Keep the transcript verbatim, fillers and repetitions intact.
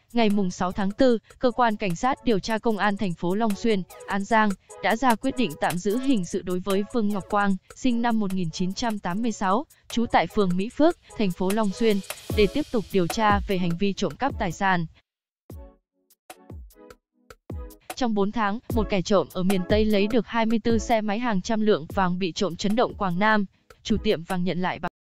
ngày sáu tháng tư, cơ quan cảnh sát điều tra công an thành phố Long Xuyên, An Giang đã ra quyết định tạm giữ hình sự đối với Vương Ngọc Quang, sinh năm một nghìn chín trăm tám mươi sáu, trú tại phường Mỹ Phước, thành phố Long Xuyên, để tiếp tục điều tra về hành vi trộm cắp tài sản. Trong bốn tháng, một kẻ trộm ở miền Tây lấy được hai mươi tư xe máy hàng trăm lượng vàng bị trộm chấn động Quảng Nam. Chủ tiệm vàng nhận lại